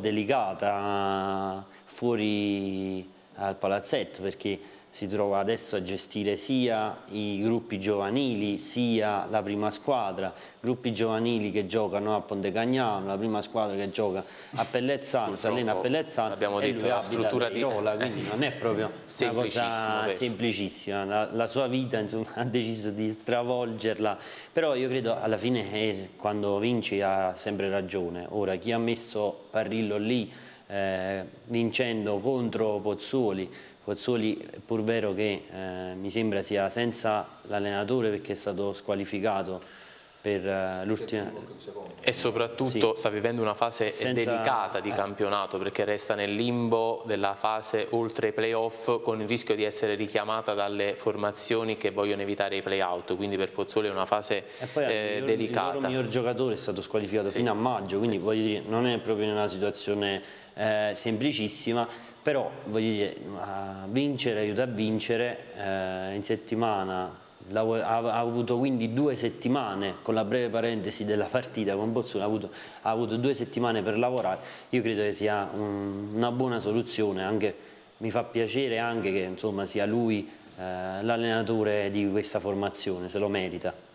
delicata fuori al palazzetto, perché si trova adesso a gestire sia i gruppi giovanili sia la prima squadra, gruppi giovanili che giocano a Ponte Cagnano, la prima squadra che gioca a Pellezzano, si allena a Pellezzano, abbiamo e detto lui la abita struttura a di Irola, quindi non è proprio una cosa semplicissima, la, la sua vita insomma, ha deciso di stravolgerla, però io credo alla fine eh, quando vinci ha sempre ragione. Ora chi ha messo Parrillo lì eh, vincendo contro Pozzuoli, Pozzuoli è pur vero che eh, mi sembra sia senza l'allenatore perché è stato squalificato per uh, l'ultima... E soprattutto sì. sta vivendo una fase senza... delicata di eh. campionato, perché resta nel limbo della fase oltre i playoff con il rischio di essere richiamata dalle formazioni che vogliono evitare i playout, quindi per Pozzuoli è una fase e poi eh, il miglior, delicata. Il loro miglior giocatore è stato squalificato sì. fino a maggio, quindi sì. voglio dire non è proprio in una situazione eh, semplicissima. Però voglio dire, a vincere aiuta a vincere, eh, in settimana ha, ha avuto quindi due settimane, con la breve parentesi della partita con Pozzuoli, ha avuto, ha avuto due settimane per lavorare, io credo che sia un, una buona soluzione, anche, mi fa piacere anche che insomma, sia lui eh, l'allenatore di questa formazione, se lo merita.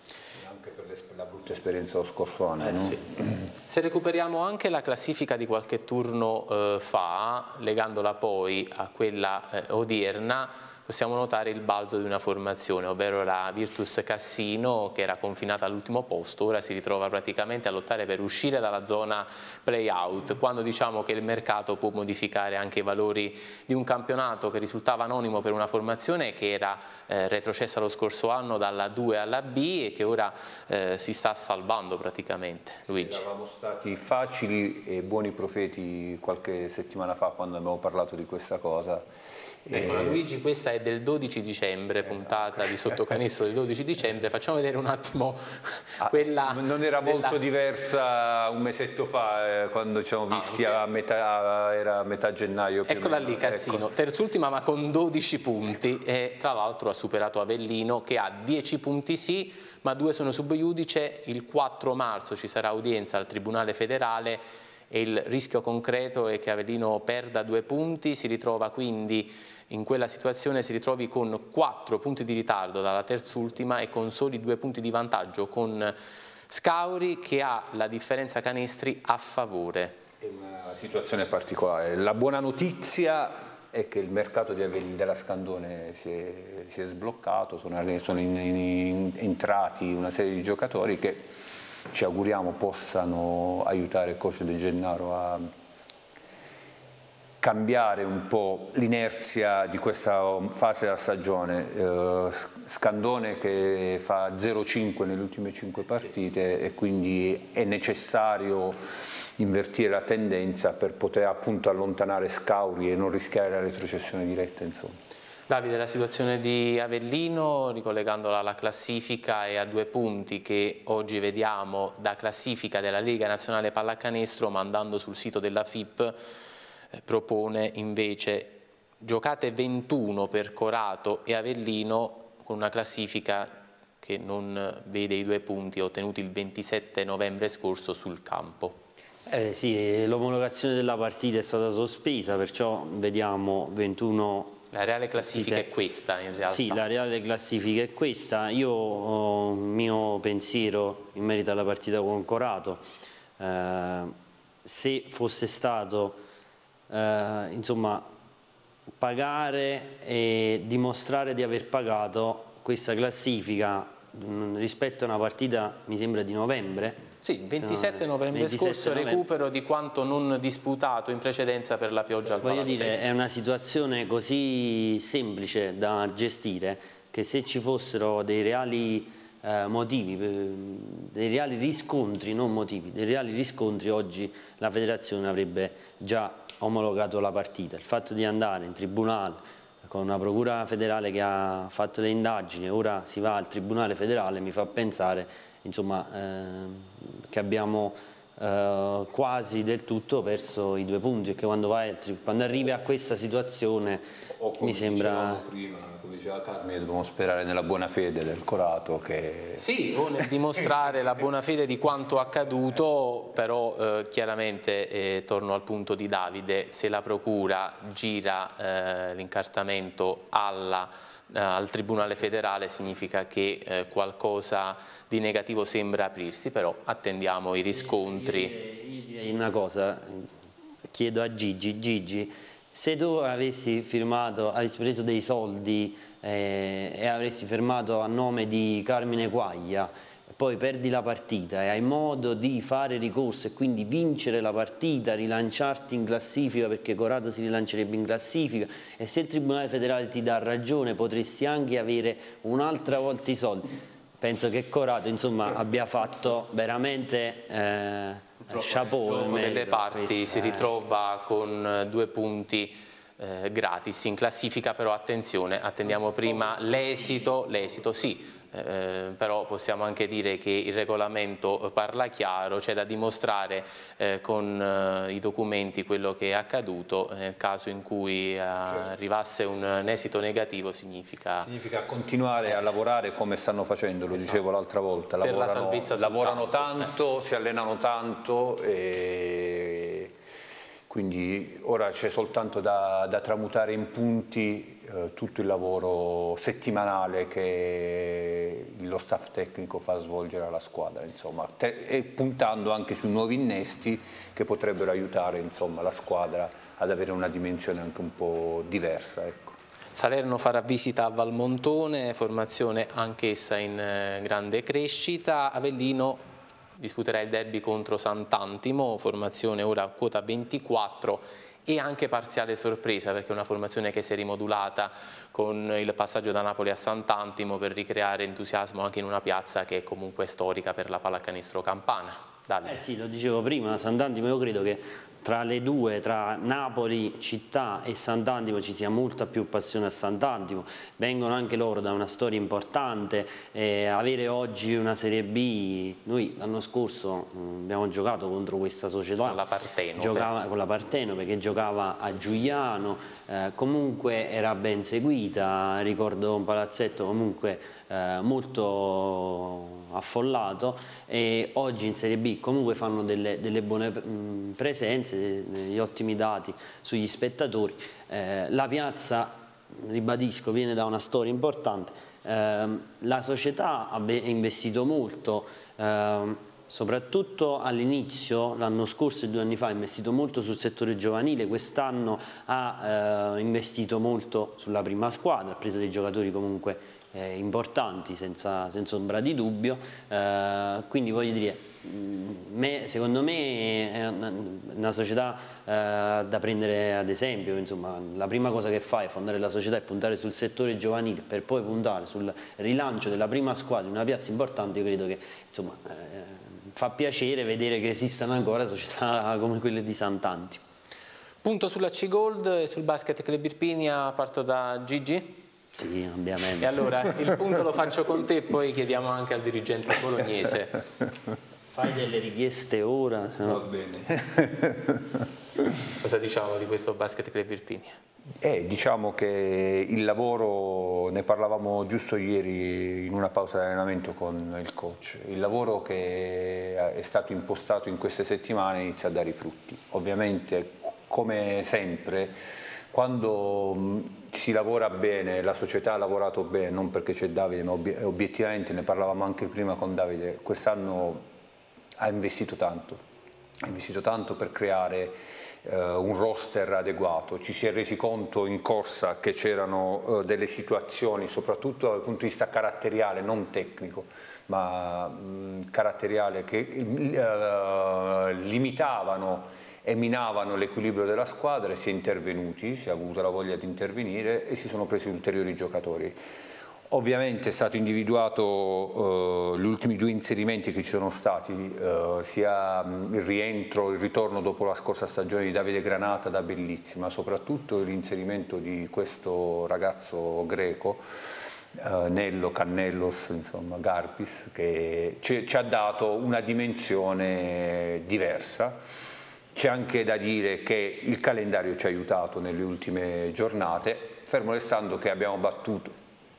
La brutta esperienza lo scorso anno. Eh, no? sì. Se recuperiamo anche la classifica di qualche turno eh, fa, legandola poi a quella eh, odierna, possiamo notare il balzo di una formazione, ovvero la Virtus Cassino, che era confinata all'ultimo posto, ora si ritrova praticamente a lottare per uscire dalla zona play-out, quando diciamo che il mercato può modificare anche i valori di un campionato che risultava anonimo per una formazione che era eh, retrocessa lo scorso anno dalla due alla B e che ora eh, si sta salvando praticamente. Luigi. Eravamo stati facili e buoni profeti qualche settimana fa quando abbiamo parlato di questa cosa. Ecco, eh, Luigi, questa è del dodici dicembre, puntata di Sottocanestro del dodici dicembre, facciamo vedere un attimo quella... Ah, non era della... molto diversa un mesetto fa, eh, quando ci siamo visti ah, okay. a metà, era a metà gennaio. Più Eccola o meno. lì Cassino, ecco. Terzultima ma con dodici punti e tra l'altro ha superato Avellino che ha dieci punti sì, ma due sono sub iudice, il quattro marzo ci sarà udienza al Tribunale Federale e il rischio concreto è che Avellino perda due punti, si ritrova quindi in quella situazione, si ritrovi con quattro punti di ritardo dalla terzultima e con soli due punti di vantaggio, con Scauri che ha la differenza canestri a favore. È una situazione particolare. La buona notizia è che il mercato di Avellino della Scandone si è, si è sbloccato, sono, sono in, in, in, entrati una serie di giocatori che ci auguriamo possano aiutare il coach De Gennaro a cambiare un po' l'inerzia di questa fase della stagione. Eh, Scandone che fa zero cinque nelle ultime cinque partite sì. e quindi è necessario invertire la tendenza per poter appunto allontanare Scauri e non rischiare la retrocessione diretta, insomma. Davide, la situazione di Avellino, ricollegandola alla classifica e a due punti che oggi vediamo da classifica della Lega Nazionale Pallacanestro, ma andando sul sito della F I P eh, propone invece giocate ventuno per Corato e Avellino con una classifica che non vede i due punti ottenuti il ventisette novembre scorso sul campo. Eh sì, l'omologazione della partita è stata sospesa, perciò vediamo ventuno... La reale classifica è questa in realtà. Sì, la reale classifica è questa. Io ho un mio pensiero in merito alla partita con Corato. Eh, se fosse stato eh, insomma, pagare e dimostrare di aver pagato questa classifica mh, rispetto a una partita, mi sembra di novembre. Sì, ventisette novembre scorso, recupero di quanto non disputato in precedenza per la pioggia al Voglio palazzetto. dire, è una situazione così semplice da gestire che se ci fossero dei reali eh, motivi, dei reali riscontri, non motivi, dei reali riscontri, oggi la federazione avrebbe già omologato la partita. Il fatto di andare in tribunale con una procura federale che ha fatto le indagini, ora si va al Tribunale federale, mi fa pensare insomma, eh, che abbiamo eh, quasi del tutto perso i due punti, perché quando, vai, quando arrivi a questa situazione o mi sembra... Prima, come diceva Carmine, dobbiamo sperare nella buona fede del Corato. Che... Sì, o nel dimostrare la buona fede di quanto accaduto, però eh, chiaramente eh, torno al punto di Davide, se la procura gira eh, l'incartamento alla al Tribunale federale significa che eh, qualcosa di negativo sembra aprirsi, però attendiamo i riscontri. Io direi, io direi una cosa, chiedo a Gigi, Gigi, se tu avessi firmato, avessi preso dei soldi eh, e avresti firmato a nome di Carmine Quaglia, poi perdi la partita e hai modo di fare ricorso e quindi vincere la partita, rilanciarti in classifica, perché Corato si rilancerebbe in classifica, e se il Tribunale federale ti dà ragione potresti anche avere un'altra volta i soldi. Penso che Corato insomma abbia fatto veramente eh, chapeau. Il gioco delle parti si ritrova con due punti eh, gratis in classifica, però attenzione, attendiamo prima l'esito, l'esito sì. Eh, però possiamo anche dire che il regolamento parla chiaro, c'è da dimostrare eh, con eh, i documenti quello che è accaduto. Nel caso in cui eh, certo. arrivasse un, un esito negativo significa... significa continuare a lavorare come stanno facendo, lo esatto. dicevo l'altra volta, per lavorano, la salvezza lavorano tanto, eh. si allenano tanto e quindi ora c'è soltanto da, da tramutare in punti eh, tutto il lavoro settimanale che lo staff tecnico fa svolgere alla squadra, insomma, te, e puntando anche su nuovi innesti che potrebbero aiutare insomma, la squadra ad avere una dimensione anche un po' diversa. Ecco. Salerno farà visita a Valmontone, formazione anch'essa in eh, grande crescita. Avellino disputerà il derby contro Sant'Antimo, formazione ora a quota ventiquattro e anche parziale sorpresa, perché è una formazione che si è rimodulata con il passaggio da Napoli a Sant'Antimo per ricreare entusiasmo anche in una piazza che è comunque storica per la pallacanestro campana. Davide. Eh sì, lo dicevo prima, Sant'Antimo io credo che tra le due, tra Napoli città e Sant'Antimo ci sia molta più passione a Sant'Antimo, vengono anche loro da una storia importante, eh, avere oggi una Serie B, noi l'anno scorso mh, abbiamo giocato contro questa società, con la Partenope, giocava, con la Partenope che giocava a Giuliano, eh, comunque era ben seguita, ricordo un palazzetto comunque eh, molto affollato, e oggi in Serie B comunque fanno delle, delle buone mh, presenze, degli ottimi dati sugli spettatori. Eh, la piazza, ribadisco, viene da una storia importante, eh, la società ha investito molto, eh, soprattutto all'inizio, l'anno scorso e due anni fa ha investito molto sul settore giovanile, quest'anno ha eh, investito molto sulla prima squadra, ha preso dei giocatori comunque Eh, importanti senza, senza ombra di dubbio, eh, quindi voglio dire, me, secondo me è una, una società eh, da prendere ad esempio, insomma, la prima cosa che fai è fondare la società e puntare sul settore giovanile per poi puntare sul rilancio della prima squadra in una piazza importante. Io credo che insomma, eh, fa piacere vedere che esistano ancora società come quelle di Sant'Antimo. Punto sulla C-Gold e sul Basket Club Irpinia, parto da Gigi. Sì, ovviamente. E allora il punto lo faccio con te, poi chiediamo anche al dirigente bolognese. Fai delle richieste ora? No? Va bene. Cosa diciamo di questo Basket Club Irpinia? Eh, diciamo che il lavoro, ne parlavamo giusto ieri in una pausa di allenamento con il coach, il lavoro che è stato impostato in queste settimane inizia a dare i frutti. Ovviamente, come sempre, quando si lavora bene, la società ha lavorato bene, non perché c'è Davide, ma obiettivamente, ne parlavamo anche prima con Davide, quest'anno ha investito tanto, ha investito tanto per creare eh, un roster adeguato. Ci si è resi conto in corsa che c'erano eh, delle situazioni, soprattutto dal punto di vista caratteriale, non tecnico, ma mh, caratteriale, che eh, limitavano e minavano l'equilibrio della squadra, e si è intervenuti, si è avuto la voglia di intervenire e si sono presi ulteriori giocatori. Ovviamente è stato individuato eh, gli ultimi due inserimenti che ci sono stati, eh, sia il rientro, il ritorno dopo la scorsa stagione di Davide Granata da Bellizzi, ma soprattutto l'inserimento di questo ragazzo greco, eh, Nello, Cannellos, insomma Garpis, che ci, ci ha dato una dimensione diversa. C'è anche da dire che il calendario ci ha aiutato nelle ultime giornate, fermo restando che abbiamo battuto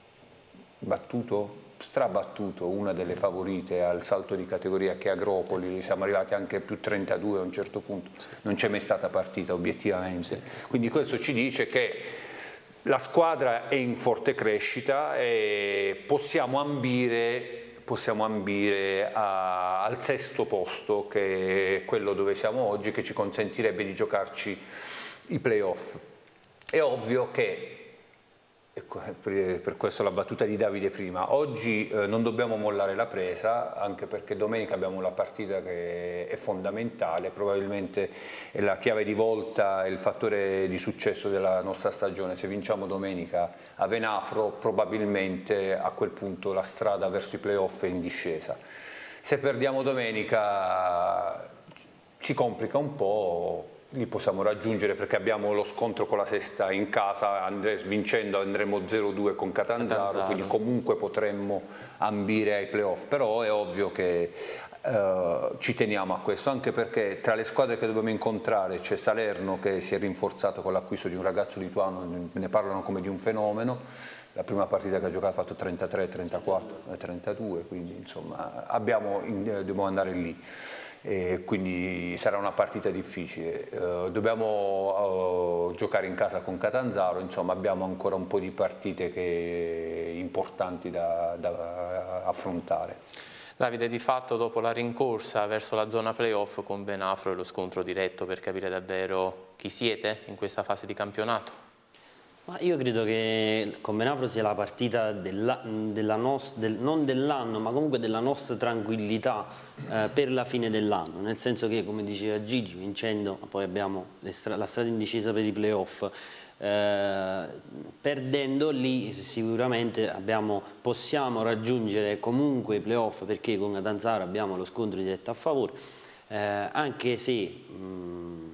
battuto, strabattuto una delle favorite al salto di categoria che è Agropoli, siamo arrivati anche a più trentadue a un certo punto, non c'è mai stata partita obiettivamente, quindi questo ci dice che la squadra è in forte crescita e possiamo ambire, possiamo ambire a, al sesto posto, che è quello dove siamo oggi, che ci consentirebbe di giocarci i playoff. È ovvio che, per questo la battuta di Davide prima, oggi eh, non dobbiamo mollare la presa, anche perché domenica abbiamo la partita che è fondamentale, probabilmente è la chiave di volta, è il fattore di successo della nostra stagione. Se vinciamo domenica a Venafro, probabilmente a quel punto la strada verso i playoff è in discesa. Se perdiamo domenica si complica un po', li possiamo raggiungere perché abbiamo lo scontro con la sesta in casa, andre, vincendo andremo zero due con Catanzaro, Catanzaro, quindi comunque potremmo ambire ai playoff, però è ovvio che eh, ci teniamo a questo, anche perché tra le squadre che dobbiamo incontrare c'è Salerno che si è rinforzato con l'acquisto di un ragazzo lituano, ne parlano come di un fenomeno. La prima partita che ha giocato ha fatto trentatré, trentaquattro, trentadue, quindi insomma abbiamo, dobbiamo andare lì. E quindi sarà una partita difficile, uh, dobbiamo uh, giocare in casa con Catanzaro, insomma abbiamo ancora un po' di partite che, importanti da, da affrontare. Davide, di fatto dopo la rincorsa verso la zona playoff con Venafro e lo scontro diretto per capire davvero chi siete in questa fase di campionato? Ma io credo che con Venafro sia la partita della, della nos, del, non dell'anno, ma comunque della nostra tranquillità eh, per la fine dell'anno, nel senso che, come diceva Gigi, vincendo poi abbiamo stra la strada indecisa per i playoff, eh, perdendo lì sicuramente abbiamo, possiamo raggiungere comunque i playoff, perché con Catanzaro abbiamo lo scontro diretto a favore, eh, anche se mh,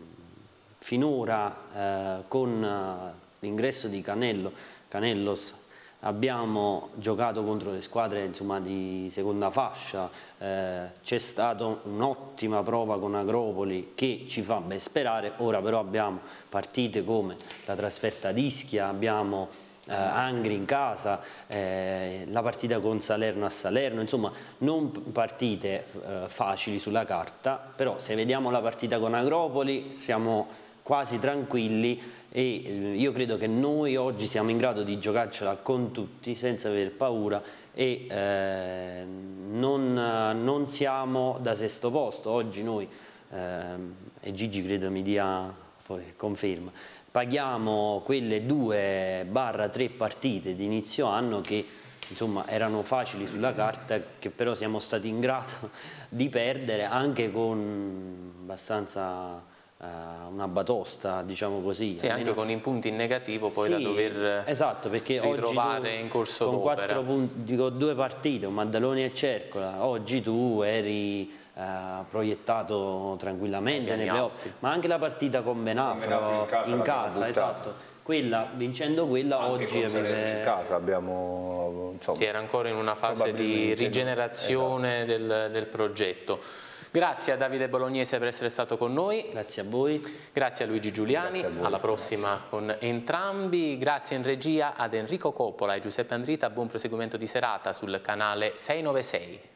finora eh, con l'ingresso di Canello, Cannellos abbiamo giocato contro le squadre insomma, di seconda fascia, eh, c'è stata un'ottima prova con Agropoli che ci fa ben sperare, ora però abbiamo partite come la trasferta ad Ischia, abbiamo eh, Angri in casa, eh, la partita con Salerno a Salerno, insomma non partite eh, facili sulla carta, però se vediamo la partita con Agropoli siamo quasi tranquilli e io credo che noi oggi siamo in grado di giocarcela con tutti senza aver paura e eh, non, non siamo da sesto posto. Oggi noi, eh, e Gigi credo mi dia poi conferma, paghiamo quelle due barra tre partite di inizio anno che insomma erano facili sulla carta, che però siamo stati in grado di perdere anche con abbastanza Uh, una batosta, diciamo così. Sì, anche con i punti in negativo poi sì, da dover esatto, perché ritrovare oggi tu, in corso con d'opera. quattro punti, dico, due partite, Maddaloni e Cercola, oggi tu eri uh, proiettato tranquillamente nei playoff, ma anche la partita con Venafro in casa, in casa esatto. Quella, vincendo quella anche oggi aveva... in casa abbiamo insomma, sì, era ancora in una fase di rigenerazione esatto. del, del progetto. Grazie a Davide Bolognese per essere stato con noi. Grazie a voi. Grazie a Luigi Giuliani, a alla prossima Grazie. Con entrambi. Grazie in regia ad Enrico Coppola e Giuseppe Andrita, buon proseguimento di serata sul canale sei nove sei.